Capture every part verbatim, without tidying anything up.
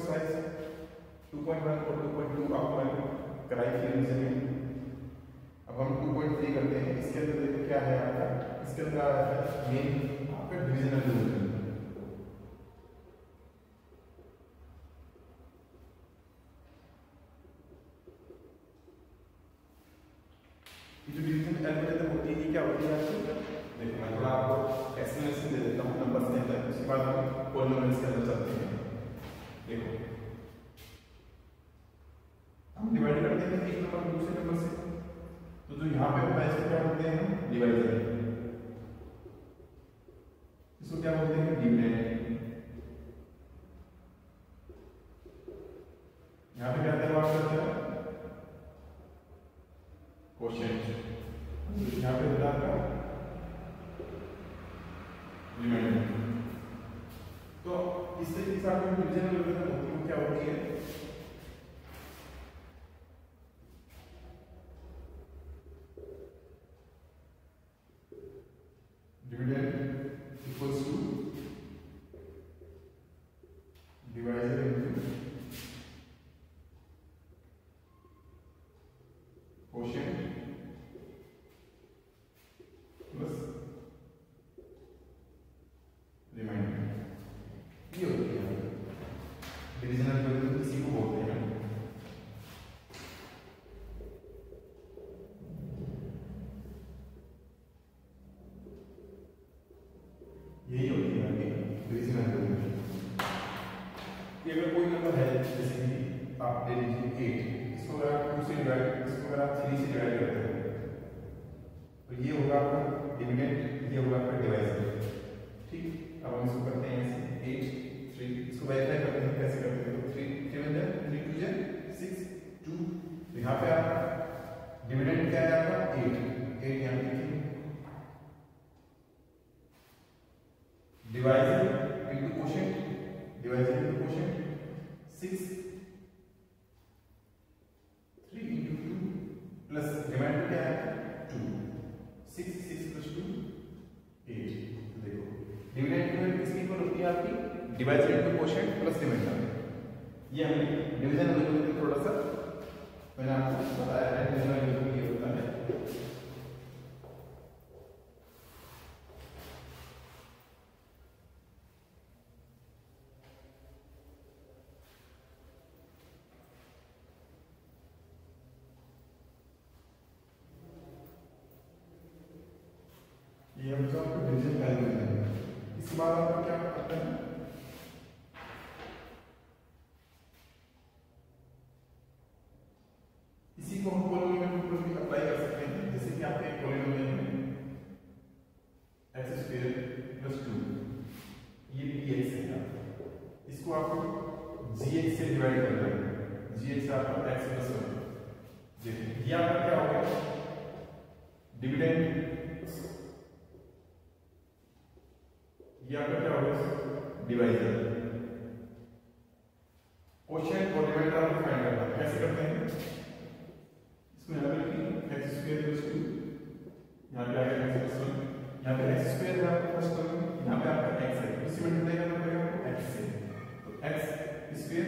Exercise two point one और two point two आपको मैंने कराई थी रिवीजन में। अब हम टू पॉइंट थ्री करते हैं। इसके अंदर देखो क्या है आपका, इसके अंदर आ रहा है मेन आपका डिविजनल रूल। जो डिवीजन एल्गोरिथम होती है क्या होती है आपको, देखो मैं थोड़ा आपको एक्सप्लेनेशन दे देता हूँ नंबर्स के अंदर, उसके बाद हम पॉलिनोमियल्स के अंदर चलते हैं। देखो हम डिवाइड करते हैं एक नंबर दूसरे नंबर से, तो जो यहाँ पे होता है इसको क्या बोलते हैं हम, डिवाइजर। इसको क्या बोलते हैं, डिविडेंड। यहाँ पे क्या करवा करते हैं, कोशेंट। यहाँ पे होता है रिमाइंडर। तो इस तरीके से आपको डिविजन एल्गोरिथम होती है, क्या होती है, dividend equals to divisor into quotient plus remainder. ये होती है डिविजन एल्गोरिथम, इसी को बोलते हैं। यही होती है डिविजन एल्गोरिथम। अगर कोई नंबर है जैसे कि आप ले लीजिए एट, इसको अगर आप टू से डिवाइड, इसको अगर आप थ्री से डिवाइड करते हैं तो ये होगा आपका डिविडेंड, ये होगा आपका डिवाइजर। ठीक, अब हम इसको करते हैं ऐसे एट थ्री, इसको वेरीफाई करते हैं कैसे करते हैं, तो थ्री थ्री वन जा थ्री टू जा सिक्स टू, तो यहाँ पे आपका डिविडेंड क्या है आपका एट, एट यहाँ पे लिखिए, divisor into quotient, divisor into quotient six, three into two plus remainder क्या है two, six six plus two eight. तो देखो डिविडेंड किसकी इक्वल होती है आपकी, divisor into quotient plus remainder. ये हमने डिवीजन एल्गोरिथम थोड़ा सा मैंने आपको बताया है, डिवीजन एल्गोरिथम ये होता है। ये हम सब डिवीजन एल्गोरिथम है। इसके बाद आप क्या करते हैं, इसी को हम पॉलिनोमियल पर भी अप्लाई कर सकते हैं। जैसे कि आपके पॉलिनोमियल में एक्स स्क्वायर प्लस टू, ये पी एक्स है, इसको आपको जी एक्स से डिवाइड करना है, जी एक्स आपका एक्स प्लस वन। देखिए ये आपका क्या हो गया, डिविडेंड, ये आपका क्या होगा डिवाइजर। कोशेंट और रिमाइंडर आपको फाइंड करना है, कैसे करते हैं, इसको यहाँ पे लिखिए एक्स स्क्वायर प्लस टू, यहाँ पे आ गया एक्स प्लस वन, यहाँ पे एक्स स्क्वायर है आपका फर्स्ट टर्म, यहाँ पे आपका एक्स है, इसी में मल्टीप्लाई करना पड़ेगा आपको एक्स से, तो एक्स स्क्वायर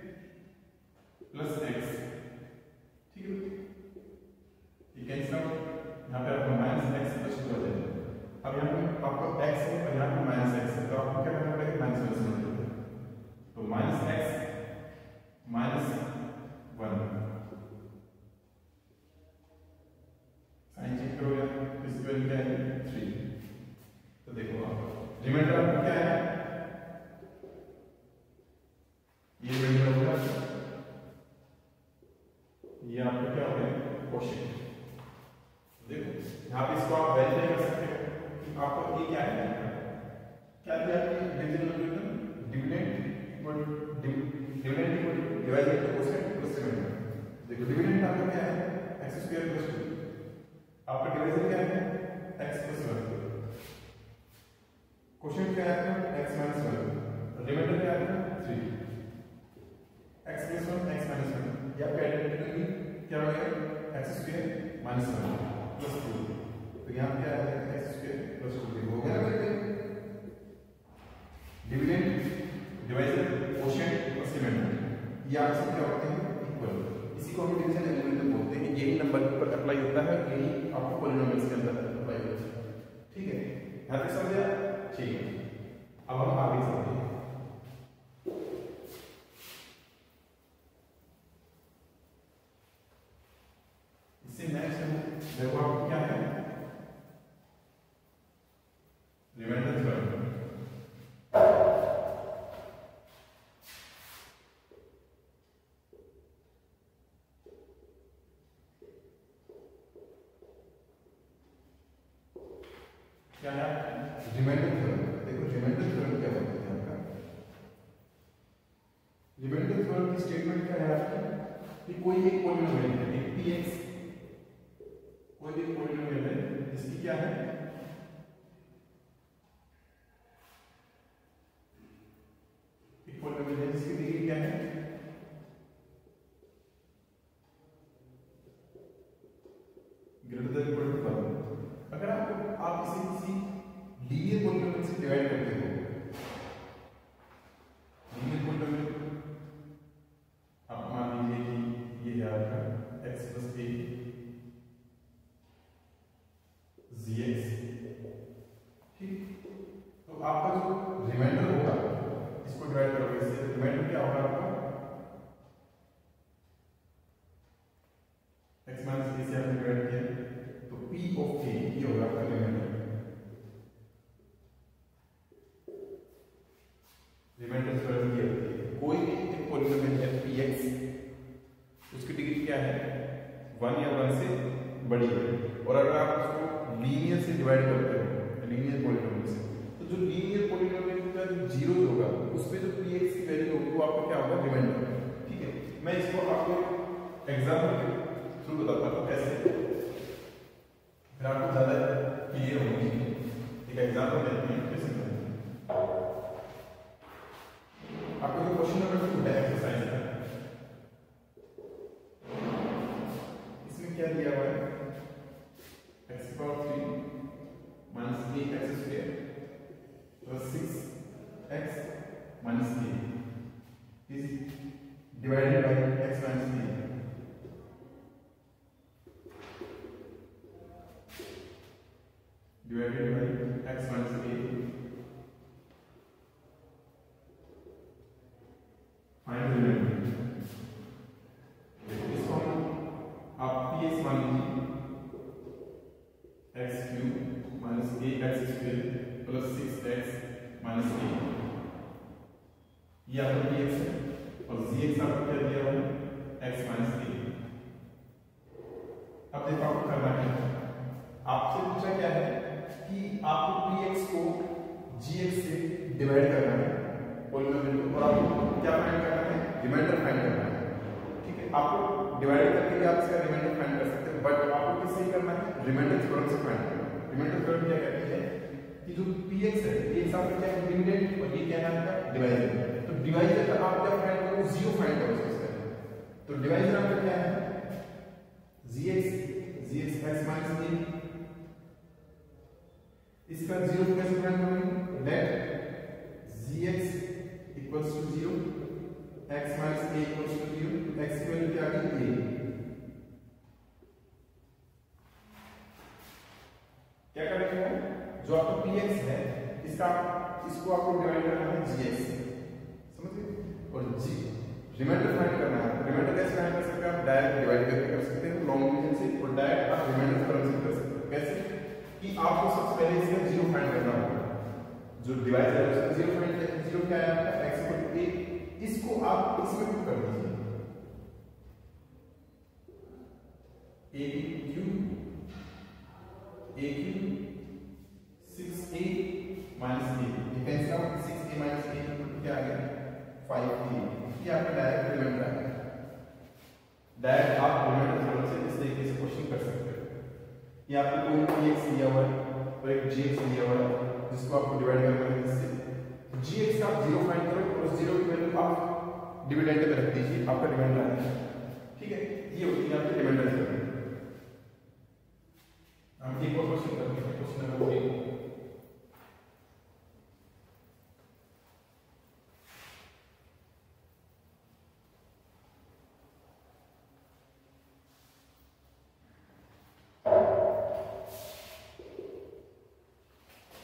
प्लस एक्स, ठीक है, ये कैंसिल आउट, यहाँ पे आपका माइनस एक्स प्लस टू आ जाएगा। अब यहाँ पे आपको x है और यहाँ पे माइनस एक्स है, तो आपको क्या करना पड़ेगा, माइनस वन से मल्टीप्लाई, तो minus X minus one, sign check करोगे इसकी वैल्यू क्या है थ्री। तो देखो आप रिमाइंडर आपको क्या है, ये रिमाइंडर होगा, ये आपका क्या हो गया कोशेंट। देखो यहाँ पे इसको आप वेरीफाई कर सकते हो, आपको ये क्या है, क्या दिया division algorithm, dividend equal dividend equal divisor into quotient plus remainder. देखो डिविडेंड आपका क्या है एक्स स्क्वायर प्लस टू, आपका डिवाइजर क्या है एक्स प्लस वन, कोशेंट क्या है एक्स माइनस वन, रिमाइंडर क्या है three, x plus one X minus one, या आपका आइडेंटिटी क्या होगा X square minus one plus two, तो यहाँ क्या है एक्स स्क्वायर प्लस टू हो गया। Dividend divisor quotient plus X remainder, ये आपसे क्या होते हैं इक्वल। इसी को हम डिवीजन एलिमेंट बोलते हैं। यही नंबर के ऊपर अप्लाई होता है, यही आपको पॉलिनोमियल्स के अंदर अप्लाई होता है। ठीक है, यहाँ तक समझ आया? ठीक है, अब हम आगे चलते हैं। इससे नेक्स्ट देखो आपको क्या है, रिमाइंडर थ्योरम। क्या है रिमाइंडर थ्योरम? देखो रिमाइंडर थ्योरम क्या होता है आपका, रिमाइंडर थ्योरम की स्टेटमेंट क्या है आपकी कि कोई एक पॉलिनोमियल है, एक px, कोई भी पॉलिनोमियल है जिसकी क्या है एक पॉलिनोमियल है जिसकी डिग्री क्या है greater than equal to one. अगर आप आप इसे किसी लीनियर पॉलिनोमियल से डिवाइड करते हो, लीनियर पॉलिनोमियल आप मान लीजिए कि ये है आपका x plus A G X, ठीक, तो आपका जो रिमाइंडर होगा इसको डिवाइड करोगे इससे, रिमाइंडर क्या होगा आपका x माइनस ए से आपने डिवाइड किया तो p ऑफ a ये होगा आपका रिमाइंडर। रिमाइंडर थ्योरम ये होती है, कोई भी एक पॉलिनोमियल है px, उसकी डिग्री क्या है वन या वन से बड़ी है, और अगर आप उसको लीनियर से डिवाइड करते हो, लीनियर पॉलिनोमियल से, तो जो लीनियर पॉलिनोमियल का जो जीरो होगा उसमें जो px की वैल्यू होगी वो आपका क्या होगा रिमाइंडर। ठीक है, मैं इसको आपको एग्जांपल के थ्रू बताता हूं कैसे, फिर आपको ज्यादा क्लियर होगी। एक एग्जांपल लेते हैं, कैसे आपको जो क्वेश्चन नंबर टू है एक्सरसाइज का, इसमें क्या दिया हुआ है x power three minus A X square plus six X minus A is divided by x minus A, divided by x minus A, find the remainder. इसको हम आप px मान लीजिए X cube minus A X square plus six X minus A, ये आपका px है, और gx आपको क्या दिया हुआ है x माइनस ए। अब देखो आपको करना है, आपसे पूछा क्या है कि आपको px को gx से डिवाइड करना है पॉलिनोमियल को, और आपको क्या फाइंड करना है रिमाइंडर फाइंड करना है। ठीक है, आपको डिवाइड करके भी आप इसका रिमाइंडर फाइंड कर सकते हैं, बट आपको किससे करना है रिमाइंडर थ्योरम से फाइंड करना है। रिमाइंडर थ्योरम क्या कहती है कि जो px है, px आपका क्या है डिविडेंड, और ये क्या है आपका डिवाइजर। तो डिवाइजर का आप क्या फाइंड करो जीरो फाइंड करो सबसे पहले, तो डिवाइजर आपका क्या है gx, gx x minus a, इसका जीरो कैसे फाइंड करोगे, let gx equals to zero, x minus a equals to zero, x की वैल्यू क्या आ गई a। क्या करेंगे जो आपका px है इसका इसको आपको डिवाइड करना है gx से, समझ गए, और g रिमाइंडर फाइंड करना है। रिमाइंडर कैसे फाइंड कर सकते हैं आप, डायरेक्ट डिवाइड करके कर सकते हैं लॉन्ग डिवीजन से, और डायरेक्ट आप रिमाइंडर थ्योरम से कर सकते हैं। कैसे कि आपको सबसे पहले इसका जीरो फाइंड करना होगा, जो डिवाइड है उसका जीरो फाइंड करना, जीरो क्या है आपका x इक्वल टू a, इसको आप इसमें पुट कर दीजिए a cube a cube six A minus A, ये cancel out, six A minus A क्या आ गया फाइव ए, ये आपका डायरेक्ट रिमाइंडर आ गया। डायरेक्ट आप रिमाइंडर थ्योरम से इस तरीके से क्वेश्चन कर सकते हो। ये आपको कोई px दिया हुआ है और एक gx दिया हुआ है जिसको आपको डिवाइड करना है इससे, gx का आप जीरो फाइंड करो और उस जीरो की वैल्यू आप डिविडेंड में रख दीजिए, आपका रिमाइंडर आ जाएगा। ठीक है, ये होती है आपकी रिमाइंडर थ्योरम। हम एक और क्वेश्चन करते हैं, क्वेश्चन नंबर एक।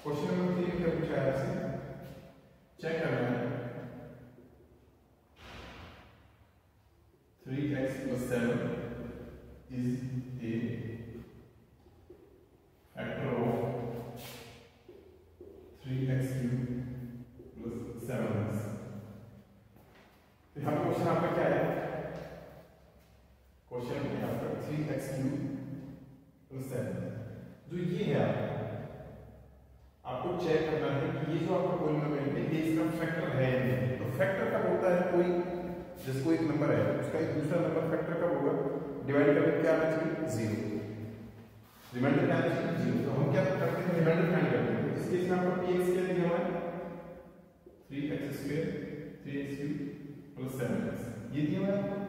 क्वेश्चन नंबर थ्री में क्या पूछा है आपसे, चेक करना है three x plus seven is a factor of three x cube plus seven x. तो यहाँ क्वेश्चन आपका क्या है, क्वेश्चन है आपका three x cube plus seven, जो ये है आपका, आपको चेक करना है कि ये जो आपका पॉलिनोमियल है ये इसका फैक्टर है या नहीं। तो फैक्टर कब होता है, कोई जैसे कोई एक नंबर है उसका एक दूसरा नंबर फैक्टर कब होगा, डिवाइड करके क्या आना चाहिए, जीरो, रिमाइंडर क्या आना चाहिए, जीरो। तो हम क्या करते हैं, रिमाइंडर फाइंड करते हैं। तो इस केस में आपको पी एक्स क्या दिया हुआ है, three x square three x cube plus seven x, ये दिया हुआ है,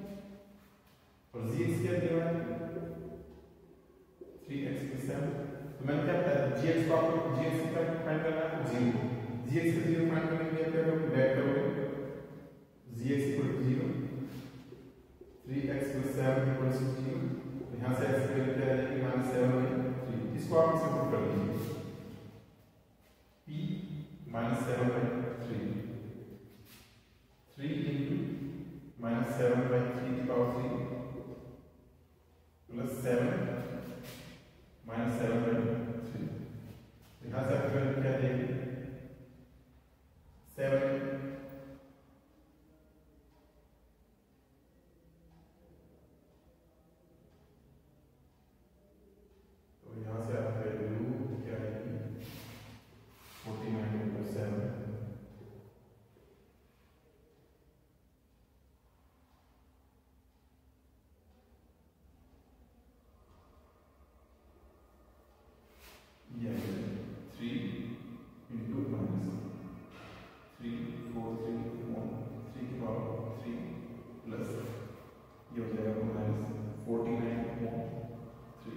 और जी एक्स क्या दिया हुआ है, थ्री एक्स प्लस सेवन। तो मैंने क्या बताया, जी एक्स को आपको जी एक्स का फाइंड करना है, जीरो, जी एक्स का जीरो फाइंड करने के लिए क्या करोगे, बैक करोगे, g x equal to zero, three x plus seven equal to zero, यहाँ से एक्स की वैल्यू क्या आएगी, माइनस सेवन बाई थ्री। इसको आप इसे पुट कर लीजिए, p minus seven by three, three into minus seven by three की power three plus seven minus seven by three. यहाँ से आपकी वैल्यू क्या देगी, सेवन, तो यहाँ से आपकी वैल्यू क्या आएगी, forty nine into seven, three into minus three four three one three की पावर थ्री प्लस ये हो जाएगा माइनस फोर्टी नाइन थ्री।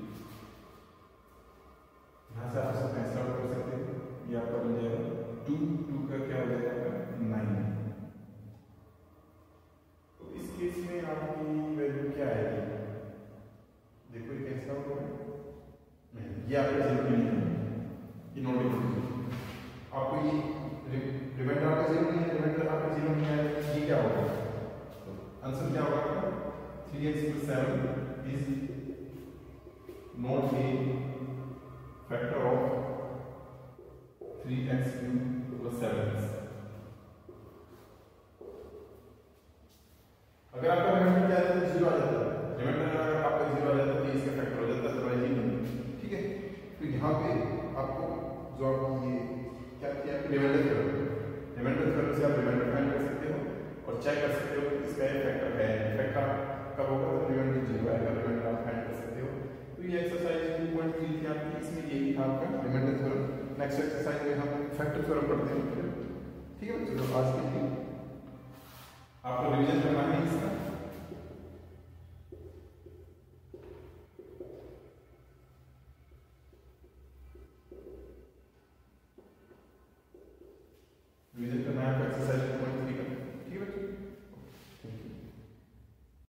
यहाँ से आप सब कैंसिल आउट कर सकते हैं, ये आपका बन जाएगा टू, टू का क्या हो जाएगा नाइन। तो इस केस में आपकी वैल्यू क्या आएगी, देखो ये कैंसिल आउट हो रहा है, ये आपका जीरो नहीं है, ये नोट कीजिए, आपको ये रिमाइंडर आपका जीरो नहीं है, रिमाइंडर आपका जीरो नहीं है, ये क्या होगा, तो आंसर क्या होगा, three x plus seven is not a factor of three x cube plus seven x. अगर आपका रिमाइंडर क्या आता है, जीरो आ जाता है, रिमाइंडर अगर आपका जीरो आ जाता है तो इसका फैक्टर हो जाता है, अदरवाइज ही नहीं, ठीक है। तो यहाँ पे आपको जो आप ये क्या किया, रिमाइंडर थ्योरम, रिमाइंडर थ्योरम से आप रिमाइंडर फाइंड कर सकते हो और चेक कर सकते हो कि इसका फैक्टर है, फैक्टर कब होगा, तो रिमाइंडर जीरो आएगा, रिमाइंडर आप फाइंड कर सकते हो। तो ये एक्सरसाइज टू पॉइंट थ्री थी आपकी, इसमें यही था आपका रिमाइंडर थ्योरम। नेक्स्ट एक्सरसाइज में हम फैक्टर थ्योरम पढ़ते हैं, ठीक है। चलो आज के लिए आपको रिवीजन करना है इसका।